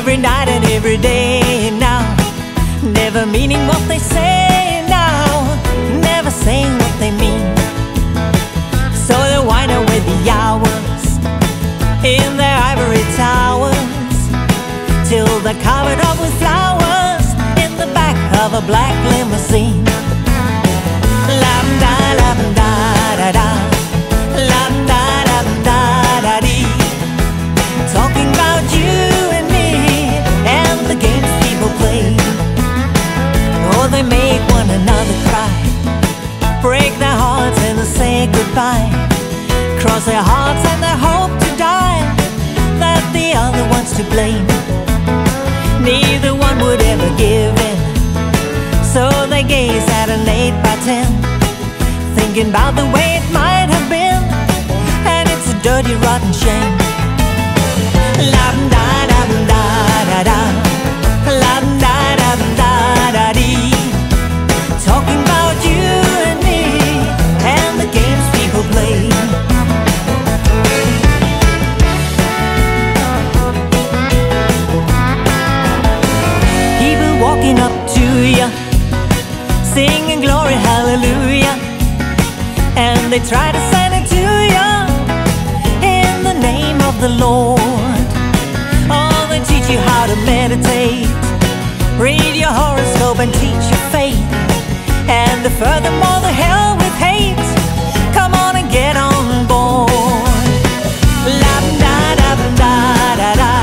every night and every day now, never meaning what they say now, never saying what they mean. So they whine away the hours in their ivory towers, till they're covered up with flowers in the back of a black limousine. La-da-da-da-da-da, la-da-da-da-da-dee, talking about you and me and the games people play. Oh, they make one another cry, break their hearts and they say goodbye, cross their hearts and they hope to die, that the other one's to blame. Neither one would ever give in, so they gaze at an 8x10, thinking about the way it might have been, and it's a dirty, rotten shame. La-da-da-da-da-da, la-da-da-da-da-dee, talking about you and me and the games people play. People walking up to you, singing glory, hallelujah, and they try to send it to you in the name of the Lord. Oh, they teach you how to meditate, read your horoscope and teach your faith, and furthermore the hell with hate. Come on and get on board. La-da-da-da-da-da,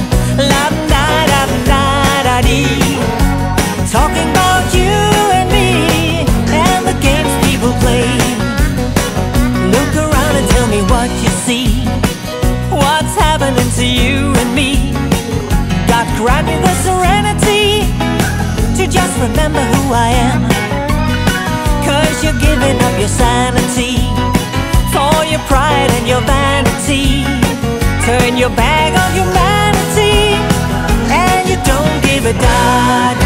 la-da-da-da-da-dee, talking about you and me and the games people play. Look around and tell me what you see, what's happening to you and me. God grant me the serenity to just remember who I am, 'cause you're giving up your sanity for your pride and your vanity. Turn your back on humanity and you don't give a damn.